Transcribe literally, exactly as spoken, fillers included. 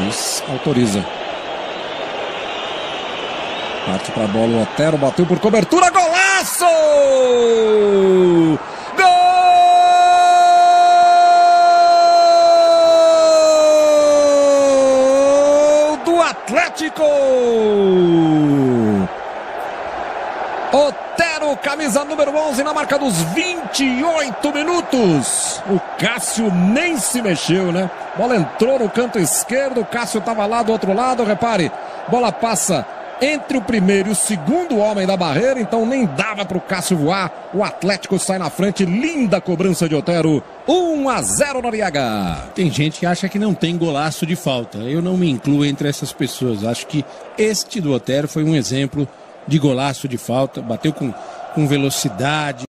juiz autoriza. Parte para a bola, o Otero bateu por cobertura, golaço! Gol do Atlético! Otero, camisa número onze, na marca dos vinte e oito minutos. O Cássio nem se mexeu, né? Bola entrou no canto esquerdo, o Cássio estava lá do outro lado, repare, bola passa entre o primeiro e o segundo homem da barreira, então nem dava para o Cássio voar. O Atlético sai na frente, linda cobrança de Otero, um a zero no Ariaga. Tem gente que acha que não tem golaço de falta, eu não me incluo entre essas pessoas. Acho que este do Otero foi um exemplo de golaço de falta, bateu com, com velocidade.